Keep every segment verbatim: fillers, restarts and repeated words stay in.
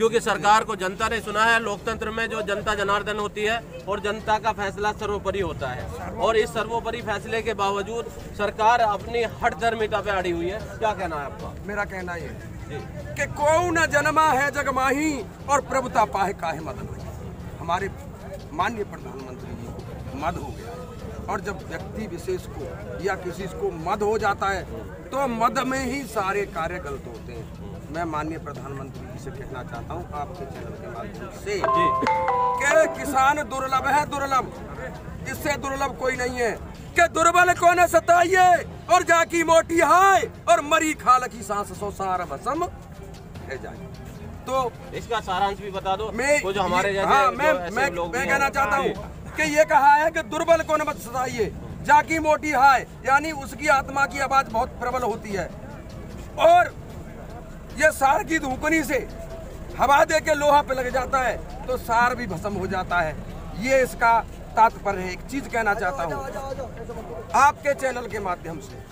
क्योंकि सरकार को जनता ने चुना है। लोकतंत्र में जो जनता जनार्दन होती है और जनता का फैसला सर्वोपरि होता है, और इस सर्वोपरि फैसले के बावजूद सरकार अपनी हठ धर्मिता पे अड़ी हुई है। क्या कहना है आपका? मेरा कहना ये कि को न जन्मा है जग माही और प्रभुता पाहे काहे मदन। हमारे माननीय प्रधानमंत्री जी को मद हो गया है, और जब व्यक्ति विशेष को या किसी को मद हो जाता है तो मद में ही सारे कार्य गलत होते हैं। मैं माननीय प्रधानमंत्री जी से कहना चाहता हूँ आपके चैनल के माध्यम से कि किसान दुर्लभ है, दुर्लभ, इससे दुर्लभ कोई नहीं है कि दुर्बल को न सताइए और जाकी मोटी हाय और मरी खाल की सांस सो सारा भस्म है जाए। तो इसका सारांश भी बता दो। मैं वो जो हमारे जैसे हाँ, मैं जो मैं, लोग मैं कहना चाहता हूँ कि ये कहा है कि दुर्बल को न मत सताइए, जाकी मोटी हाय, यानी उसकी आत्मा की आवाज बहुत प्रबल होती है, और ये सार की धूकनी से हवा दे के लोहा पे लग जाता है तो सार भी भस्म हो जाता है। ये इसका तात्पर्य है। एक चीज कहना चाहता हूँ आपके चैनल के माध्यम से,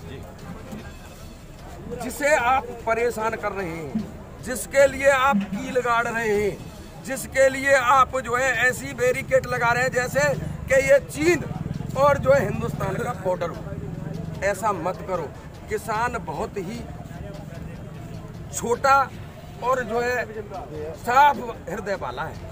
जिसे आप परेशान कर रहे हैं, जिसके लिए आप कील गाड़ रहे हैं, जिसके लिए आप जो है ऐसी बैरिकेड लगा रहे हैं जैसे कि ये चीन और जो है हिंदुस्तान का बॉर्डर हो, ऐसा मत करो। किसान बहुत ही छोटा और जो है साफ हृदय वाला है।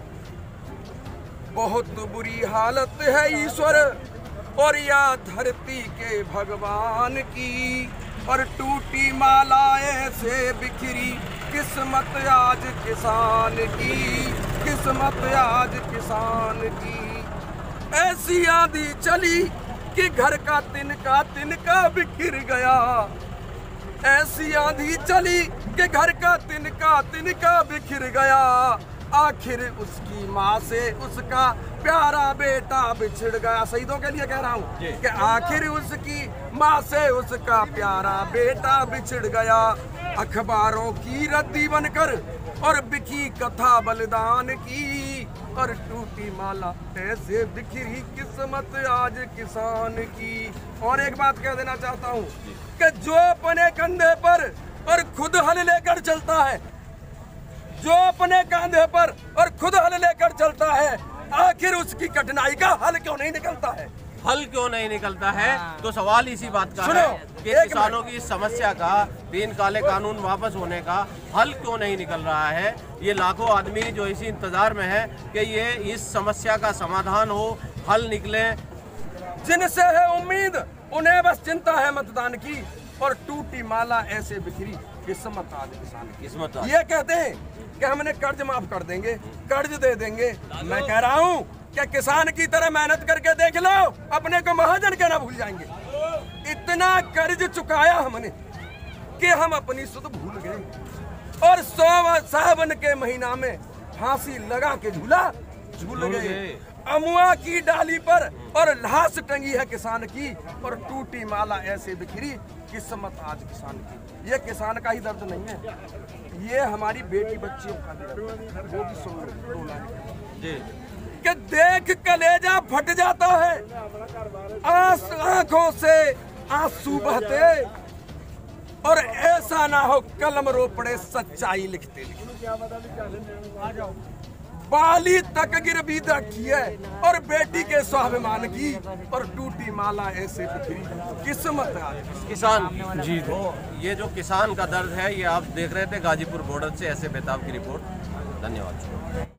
बहुत बुरी हालत है ईश्वर और या धरती के भगवान की, और टूटी मालाएं से बिखरी किस्मत आज किसान की, किस्मत आज किसान की। ऐसी आंधी चली कि घर का तिनका तिनका बिखर गया, ऐसी आंधी चली कि घर का तिनका तिनका बिखर गया। आखिर उसकी माँ से उसका प्यारा बेटा बिछड़ गया। शहीदों के लिए कह रहा हूँ कि आखिर उसकी माँ से उसका प्यारा बेटा बिछड़ गया। अखबारों की रद्दी बनकर और बिकी कथा बलिदान की, और टूटी माला ऐसे बिखरी किस्मत आज किसान की। और एक बात कह देना चाहता हूँ कि जो अपने कंधे पर और खुद हल लेकर चलता है, जो अपने कंधे पर और खुद हल लेकर चलता है, आखिर उसकी कठिनाई का हल क्यों नहीं निकलता है? हल क्यों नहीं निकलता है? तो सवाल इसी बात का है कि किसानों की इस समस्या का, तीन काले कानून वापस होने का हल क्यों नहीं निकल रहा है। ये लाखों आदमी जो इसी इंतजार में है कि ये इस समस्या का समाधान हो, हल निकले। जिनसे है उम्मीद उन्हें बस चिंता है मतदान की, और टूटी माला ऐसे बिखरी किस्मत आज किसान की। किस्मत ये कहते हैं कि हमने कर्ज माफ कर देंगे, कर्ज दे देंगे। मैं कह रहा हूँ कि किसान की तरह मेहनत करके देख लो, अपने को महाजन कहना भूल जाएंगे। इतना कर्ज चुकाया हमने कि हम अपनी सुध भूल गए, और सौ सावन के महीना में फांसी लगा के झूला झूल गए। अमुआ की डाली पर और लाश टंगी है किसान की, और टूटी माला ऐसे बिखरी किस्मत आज किसान की। ये किसान का ही दर्द नहीं है, ये हमारी बेटी बच्चियों का दर्द है। वो भी सुन लो कि देख कलेजा फट जाता है, आंस आंखों से आंसू बहते, और ऐसा ना हो कलम रो पड़े सच्चाई लिखते लिखते। बाली तक गिर भी रखी है और बेटी के स्वाभिमान की, और टूटी माला ऐसे बिखरी किस्मत है किसान जी। तो ये जो किसान का दर्द है, ये आप देख रहे थे गाजीपुर बॉर्डर से ऐसे बेताब की रिपोर्ट। धन्यवाद।